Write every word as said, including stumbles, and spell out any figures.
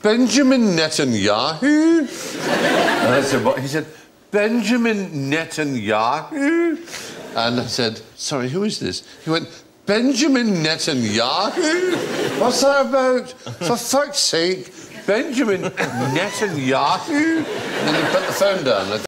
Benjamin Netanyahu? And I said, what? He said, Benjamin Netanyahu? And I said, sorry, who is this? He went, Benjamin Netanyahu? What's that about? For fuck's sake, Benjamin Netanyahu? And then he put the phone down.